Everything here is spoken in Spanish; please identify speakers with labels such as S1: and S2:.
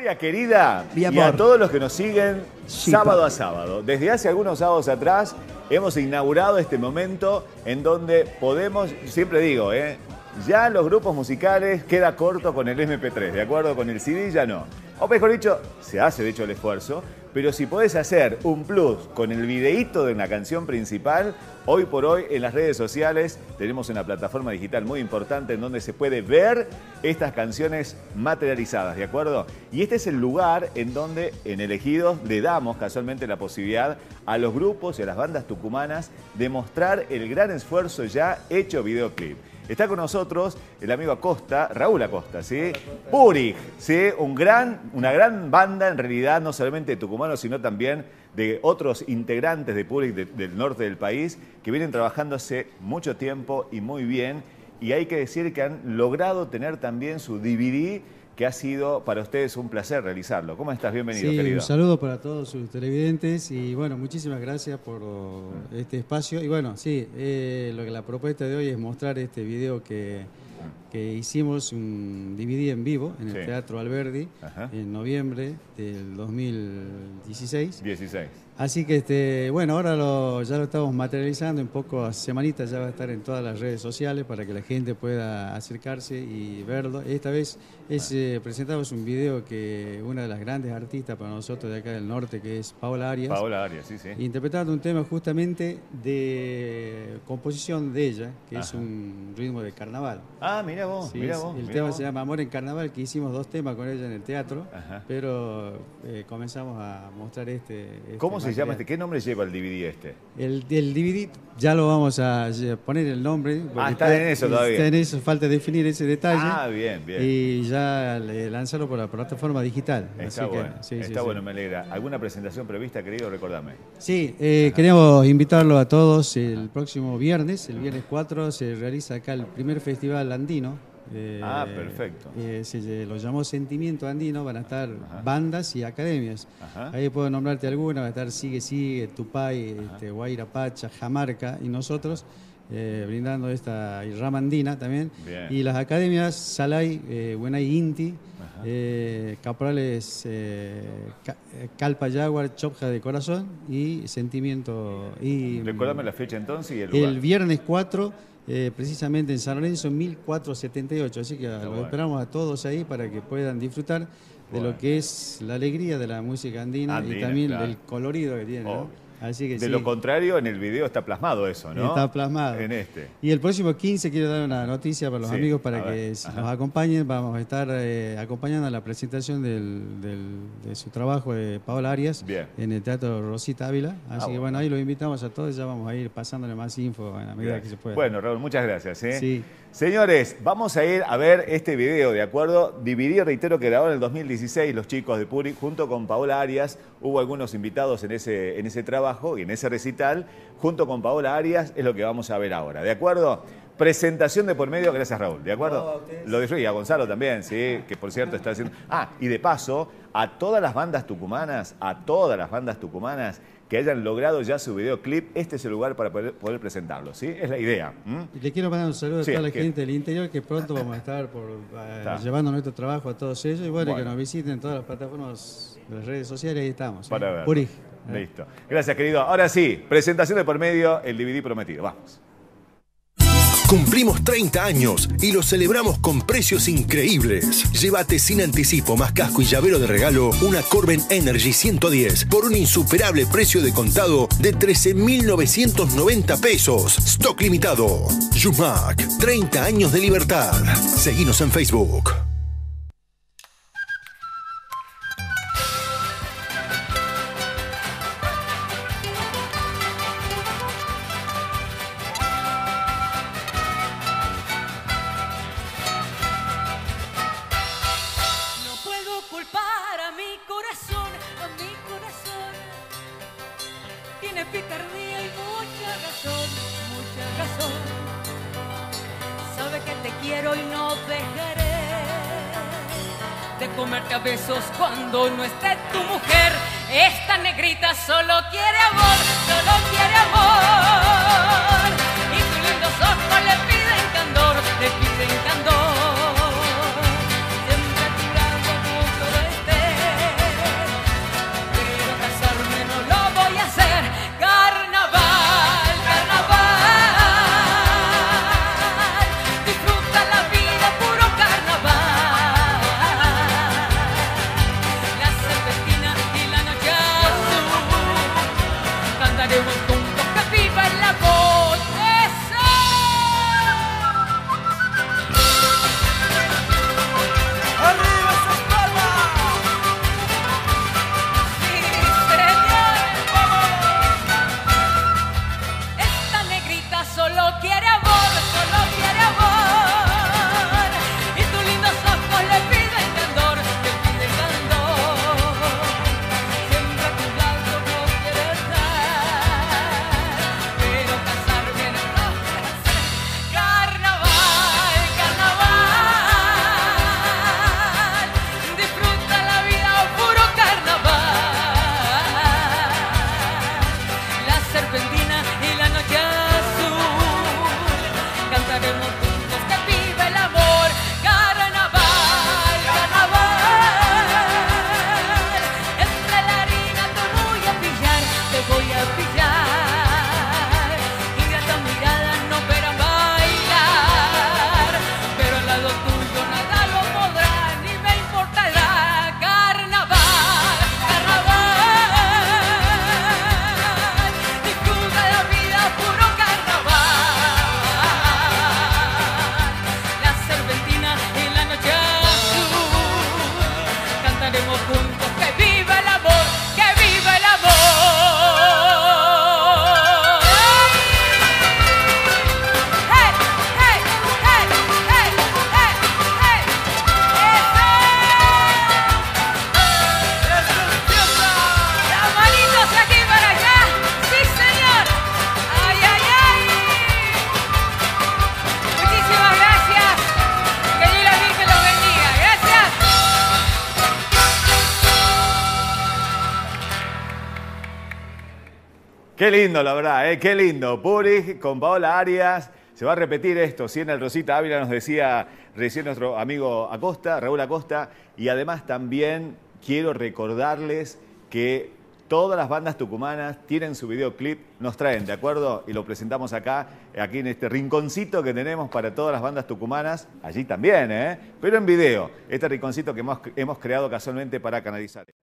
S1: Familia querida y a todos los que nos siguen sábado a sábado. Desde hace algunos sábados atrás hemos inaugurado este momento en donde podemos, siempre digo, ya los grupos musicales queda corto con el MP3, ¿de acuerdo? Con el CD ya no. O mejor dicho, se hace de hecho el esfuerzo, pero si podés hacer un plus con el videíto de una canción principal, hoy por hoy en las redes sociales tenemos una plataforma digital muy importante en donde se puede ver estas canciones materializadas, ¿de acuerdo? Y este es el lugar en donde en Elegidos le damos casualmente la posibilidad a los grupos y a las bandas tucumanas de mostrar el gran esfuerzo ya hecho videoclip. Está con nosotros el amigo Acosta, Raúl Acosta, ¿sí? Purig, ¿sí? Una gran banda, en realidad, no solamente de tucumanos, sino también de otros integrantes de Purig del norte del país, que vienen trabajando hace mucho tiempo y muy bien. Y hay que decir que han logrado tener también su DVD, que ha sido para ustedes un placer realizarlo. ¿Cómo estás? Bienvenido, querido.
S2: Un saludo para todos sus televidentes y bueno, muchísimas gracias por este espacio. Y bueno, la propuesta de hoy es mostrar este video que hicimos, un DVD en vivo en el Teatro Alberdi en noviembre del 2016. Así que, bueno, ahora ya lo estamos materializando, en pocas semanitas ya va a estar en todas las redes sociales para que la gente pueda acercarse y verlo. Esta vez presentamos un video que una de las grandes artistas para nosotros de acá del norte, que es Paola Arias.
S1: Paola Arias, sí.
S2: Interpretando un tema justamente de composición de ella, que es un ritmo de carnaval.
S1: Ah, mira vos,
S2: El tema se llama Amor en Carnaval, que hicimos 2 temas con ella en el teatro, pero comenzamos a mostrar
S1: ¿Cómo se llama este? ¿Qué nombre lleva el DVD este?
S2: El DVD ya lo vamos a poner el nombre.
S1: Está en eso todavía.
S2: Está en eso, falta definir ese detalle.
S1: Ah, bien.
S2: Y ya lanzarlo por la plataforma digital.
S1: Está bueno, está bueno, me alegra. ¿Alguna presentación prevista, querido? Recordame.
S2: Sí, queríamos invitarlo a todos el próximo viernes, el viernes 4, se realiza acá el primer festival andino.
S1: Perfecto.
S2: Lo llamó Sentimiento Andino, van a estar bandas y academias. Ahí puedo nombrarte algunas, va a estar Sigue, Tupay, Guaira Pacha, Jamarca y nosotros brindando esta rama andina también.
S1: Bien.
S2: Y las academias Salay, Huenay Inti, Caporales Calpa Jaguar, Chopja de Corazón y Sentimiento.
S1: Recordame la fecha entonces y el lugar.
S2: El viernes 4. Precisamente en San Lorenzo 1478, así que los esperamos a todos ahí para que puedan disfrutar de lo que es la alegría de la música andina y también del colorido que tiene, ¿no? Así que
S1: de lo contrario, en el video está plasmado eso, ¿no?
S2: Está plasmado.
S1: En este.
S2: Y el próximo 15 quiero dar una noticia para los amigos para que nos acompañen. Vamos a estar acompañando a la presentación de su trabajo de Paola Arias en el Teatro Rosita Ávila. Así que bueno, ahí los invitamos a todos. Ya vamos a ir pasándole más info a la medida que se pueda.
S1: Bueno, Raúl, muchas gracias.
S2: Sí.
S1: Señores, vamos a ir a ver este video, ¿de acuerdo? DVD, reitero, que grabaron en el 2016 los chicos de Purig junto con Paola Arias. Hubo algunos invitados en ese trabajo y en ese recital. Junto con Paola Arias es lo que vamos a ver ahora, ¿de acuerdo? Presentación de por medio, gracias Raúl, ¿de acuerdo? Lo disfruto, y a Gonzalo también, sí, que por cierto está haciendo... y de paso, a todas las bandas tucumanas, que hayan logrado ya su videoclip, este es el lugar para poder presentarlo, ¿sí? Es la idea.
S2: Y le quiero mandar un saludo a toda la gente del interior, que pronto vamos a estar llevando nuestro trabajo a todos ellos, y bueno, que nos visiten en todas las plataformas de las redes sociales, ahí estamos.
S1: Para ver.
S2: Purig.
S1: Listo. Gracias, querido. Ahora sí, presentación de por medio, el DVD prometido. Vamos.
S3: Cumplimos 30 años y lo celebramos con precios increíbles. Llévate sin anticipo, más casco y llavero de regalo una Corben Energy 110 por un insuperable precio de contado de 13.990 pesos. Stock limitado. Yumac, 30 años de libertad. Seguinos en Facebook.
S4: Tiene picardía y mucha razón. Sabe que te quiero y no dejaré de comerte a besos cuando no esté tu mujer. Esta negrita solo quiere amor. Y tus lindos ojos le piden candor. Siempre a tu lado como floreste. ganaremos juntos. ¡Que viva el amor! ¡Que viva el amor! ¡Hey, hey, hey, hey, hey, hey! ¡Eso! ¡Las manitos aquí para allá! ¡Sí, señor! ¡Ay, ay, ay! Muchísimas gracias. Que Dios y la Virgen los bendiga. Gracias.
S1: Qué lindo, la verdad, ¿eh? Qué lindo. Purig con Paola Arias. Se va a repetir esto, ¿sí? En el Rosita Ávila nos decía recién nuestro amigo Acosta, Raúl Acosta. Y además también quiero recordarles que todas las bandas tucumanas tienen su videoclip, nos traen, ¿de acuerdo? Y lo presentamos acá, aquí en este rinconcito que tenemos para todas las bandas tucumanas. Allí también, ¿eh? Pero en video. Este rinconcito que hemos creado casualmente para canalizar.